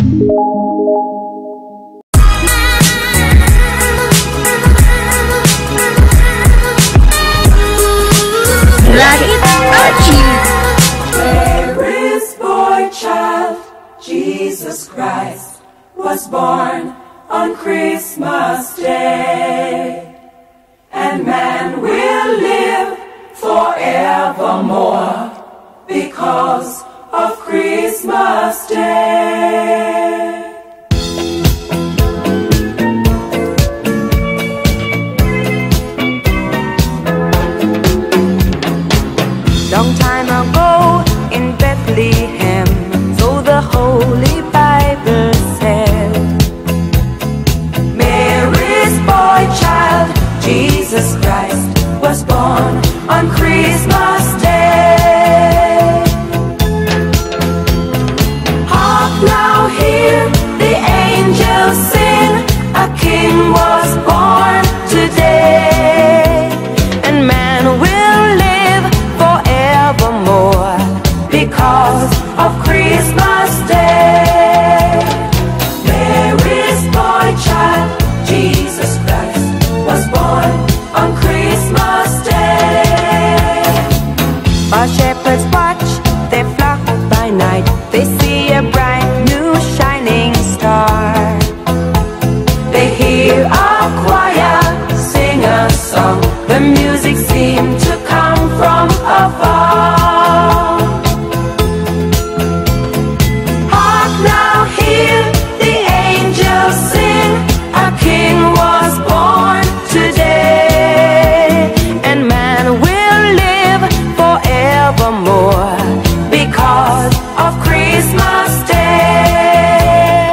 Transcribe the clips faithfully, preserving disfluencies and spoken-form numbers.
Mary's boy child, Jesus Christ, was born on Christmas Day, and man will live forevermore because of Christmas Day. Long time ago in Bethlehem, so the Holy Bible said, Mary's boy child, Jesus Christ, was born on Christmas Day. Hark now, hear the angels sing, a king was born today, and man will live forevermore because of Christmas Day. Mary's boy child, Jesus Christ, was born on Christmas Day. While shepherds watch their flock by night, they see a bright new shining star. They hear a choir sing a song, the music seemed to come from afar. Hark now, hear the angels sing, a king was born today, And man will live forevermore because of Christmas Day.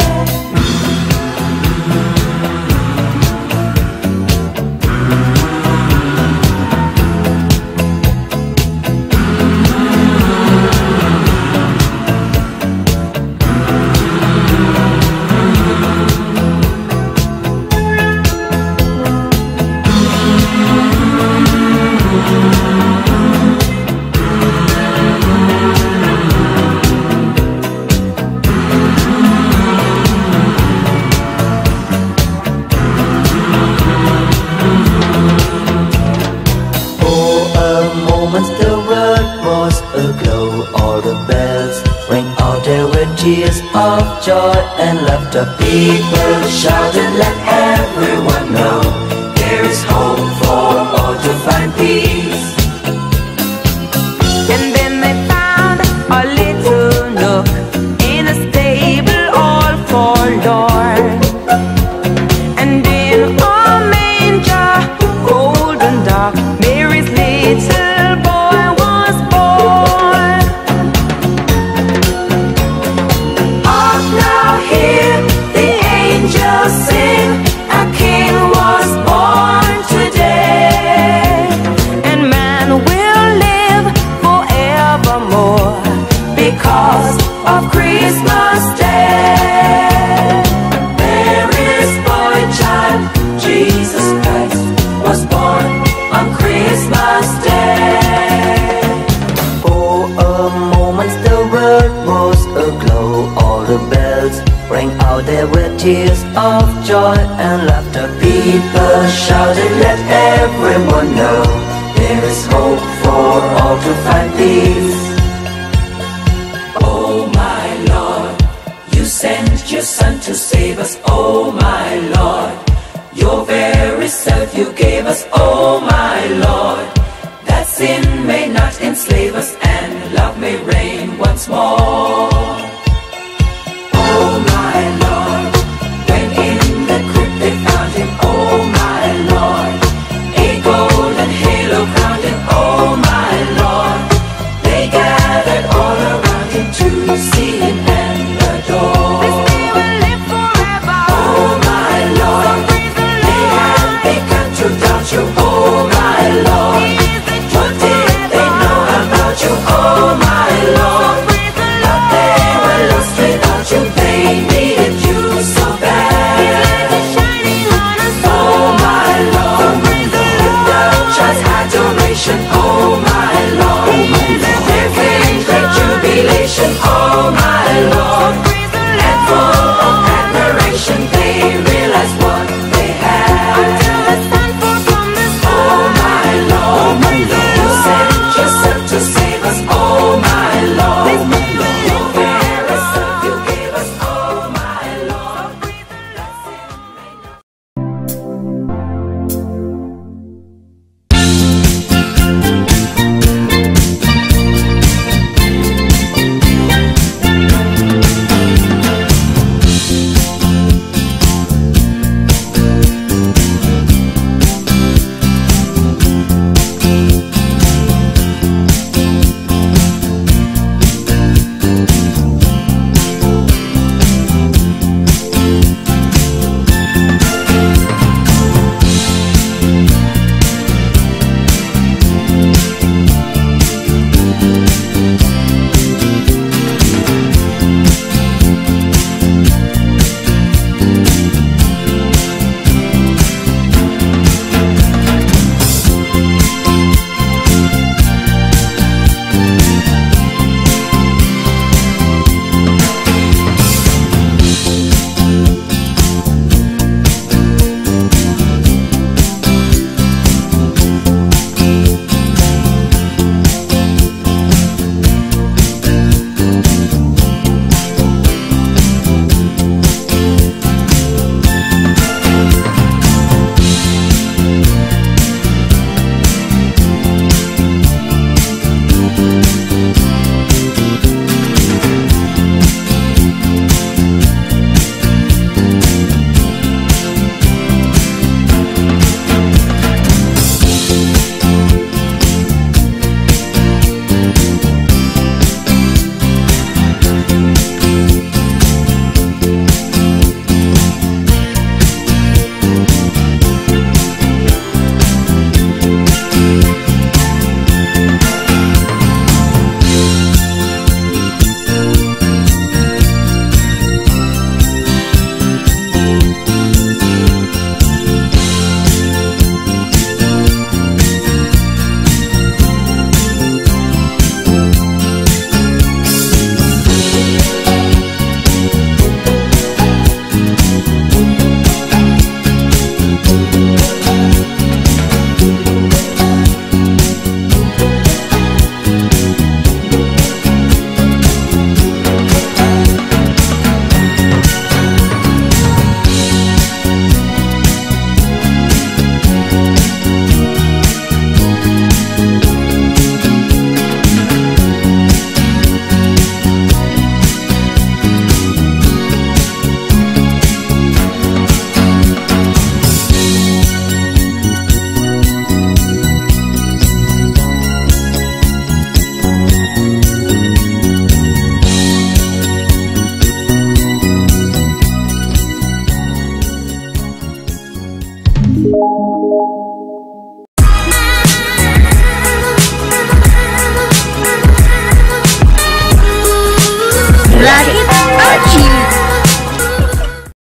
The world was aglow, all the bells rang out, there were tears of joy and laughter. People shouted, let everyone know there is hope for all to find peace. And then they found a little nook in a stable all forlorn, and in a manger, cold and dark, Mary's little boy was born. Hark now, hear the angels sing, a king was born today, And man will live forevermore because of Christmas Day. Mary's boy child, Jesus Christ, was born on Christmas Day. For a moment the world was aglow, all the bells rang out, there were tears of joy and laughter. People shouted, let everyone know there is hope for all to find peace. Oh my Lord, you sent your Son to save us. Oh my Lord, your very self you gave us. Oh my Lord, that sin may not enslave us and love may reign once more.